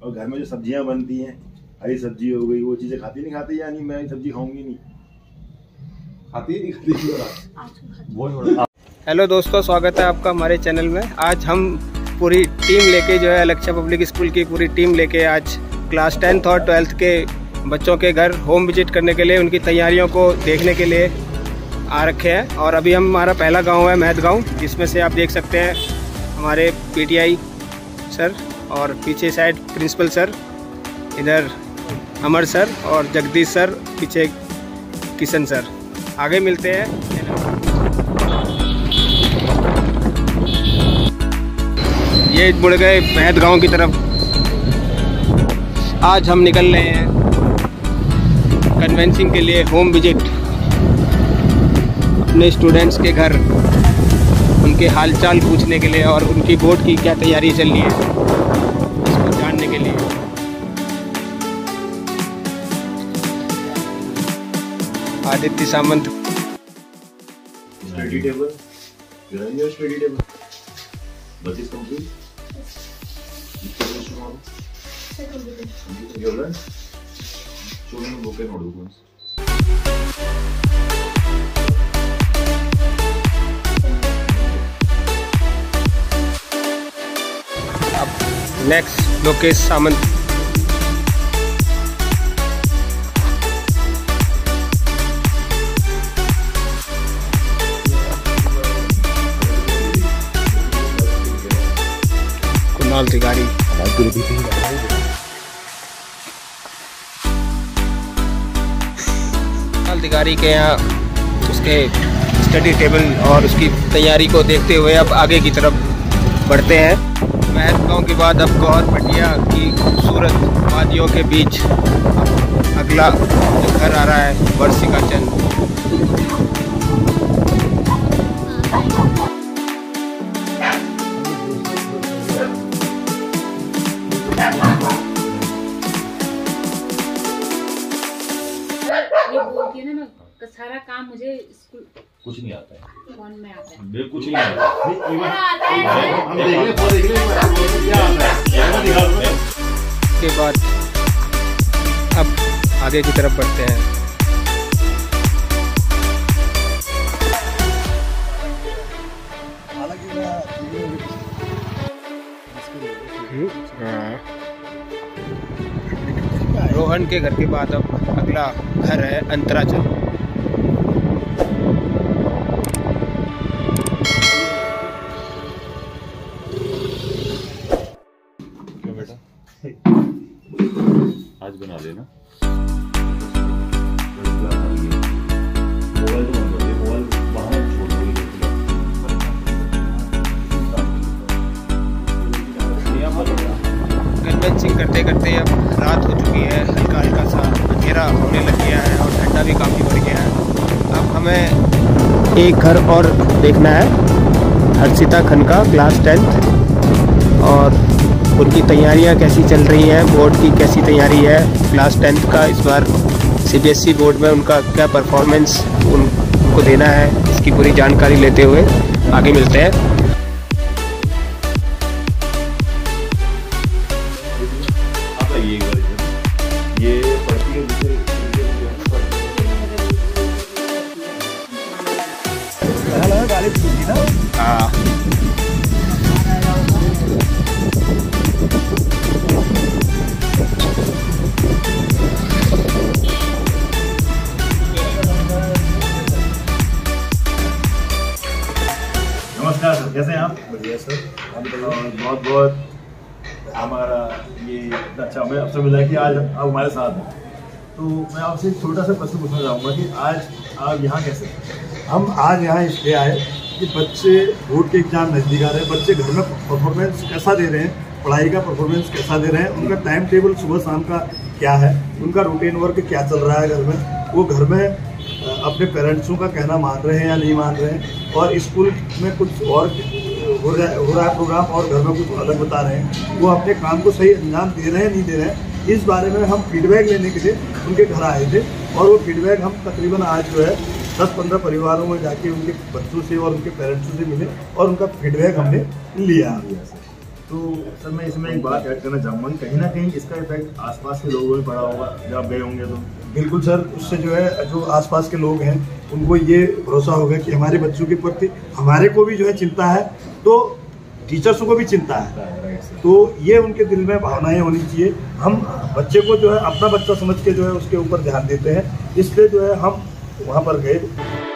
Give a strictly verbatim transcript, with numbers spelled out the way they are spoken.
और घर में जो सब्जियां बनती हैं, हरी सब्जी हो गई, वो चीजें खाती नहीं खाती, यानी मैं सब्जी खाऊंगी नहीं, खाती नहीं खाती। हेलो दोस्तों, स्वागत है आपका हमारे चैनल में। आज हम पूरी टीम लेके जो है लक्ष्य पब्लिक स्कूल की पूरी टीम लेके आज क्लास टेंथ और ट्वेल्थ के बच्चों के घर होम विजिट करने के लिए, उनकी तैयारियों को देखने के लिए आ रखे हैं। और अभी हम हमारा पहला गांव है महत गांव, जिसमें से आप देख सकते हैं हमारे पीटीआई सर और पीछे साइड प्रिंसिपल सर, इधर अमर सर और जगदीश सर, पीछे किशन सर। आगे मिलते हैं। ये मुड़ गए महत गांव की तरफ। आज हम निकल रहे हैं कन्वेंसिंग के लिए, होम विजिट अपने स्टूडेंट्स के घर, उनके हालचाल पूछने के लिए और उनकी बोर्ड की क्या तैयारी चल रही है इसको जानने के लिए। Aditya Samant. Study table, your study table. But is complete. You learn. Show me book and notebooks. अब नेक्स्ट लोकेश सामंत। कुणाल तिवारी। कुणाल तिवारी के यहाँ उसके स्टडी टेबल और उसकी तैयारी को देखते हुए अब आगे की तरफ बढ़ते हैं। महत गांव के बाद अब गौर पटिया की खूबसूरत वादियों के बीच अगला जो घर आ रहा है वर्षिका चंद। ये बोलती है ना, मैं सारा काम मुझे स्कूल कुछ नहीं आता है, फोन में आता है, बिल्कुल कुछ नहीं आता। हम देख ले, वो देख ले क्या आता है। के बाद अब आगे की तरफ बढ़ते हैं। रोहन के घर के बाद अब अगला घर है अंतराचल। क्या बेटा, आज बना देना। मोबाइल तो बंद कर दे, मोबाइल बाहर छोड़ दो। कन्वेंसिंग करते करते अब रात हो चुकी है, हल्का हल्का सा अंधेरा होने लग गया है और ठंडा भी काफ़ी बढ़ गया है। अब हमें एक घर और देखना है, हर्षिता खनका, क्लास टेंथ, और उनकी तैयारियां कैसी चल रही हैं, बोर्ड की कैसी तैयारी है, क्लास टेंथ का इस बार सीबीएसई बोर्ड में उनका क्या परफॉर्मेंस उन, उनको देना है, इसकी पूरी जानकारी लेते हुए आगे मिलते हैं। ये पढ़ती है जिसे गाली पूछी ना। हाँ, नमस्कार सर, कैसे हैं आप? बढ़िया सर, बहुत बहुत हमारा ये इतना अच्छा हमें अवसर मिला है कि आज आप हमारे साथ हैं। तो मैं आपसे एक छोटा सा प्रश्न पूछना चाहूँगा कि आज आप यहाँ कैसे? हम आज यहाँ इसलिए आए कि बच्चे बोर्ड के एग्जाम नज़दीक आ रहे हैं, बच्चे घर में परफॉर्मेंस कैसा दे रहे हैं, पढ़ाई का परफॉर्मेंस कैसा दे रहे हैं, उनका टाइम टेबल सुबह शाम का क्या है, उनका रूटीन वर्क क्या चल रहा है घर में, वो घर में अपने पेरेंट्सों का कहना मान रहे हैं या नहीं मान रहे हैं, और स्कूल में कुछ और हो रहा हो रहा है प्रोग्राम और घर में कुछ अलग बता रहे हैं, वो अपने काम को सही अंजाम दे रहे हैं नहीं दे रहे हैं, इस बारे में हम फीडबैक लेने के लिए उनके घर आए थे। और वो फीडबैक हम तकरीबन आज जो है दस पंद्रह परिवारों में जाके उनके बच्चों से और उनके पेरेंट्सों से मिले और उनका फीडबैक हमने लिया। तो सर मैं इसमें एक बात ऐड करना चाहूँगा कि कहीं ना कहीं इसका इफेक्ट आसपास के लोगों में पड़ा होगा जब आप गए होंगे तो। बिल्कुल सर, उससे जो है जो आसपास के लोग हैं उनको ये भरोसा होगा कि हमारे बच्चों के प्रति हमारे को भी जो है चिंता है, तो टीचर्स को भी चिंता है, तो ये उनके दिल में भावनाएं होनी चाहिए। हम बच्चे को जो है अपना बच्चा समझ के जो है उसके ऊपर ध्यान देते हैं, इसलिए जो है हम वहाँ पर गए।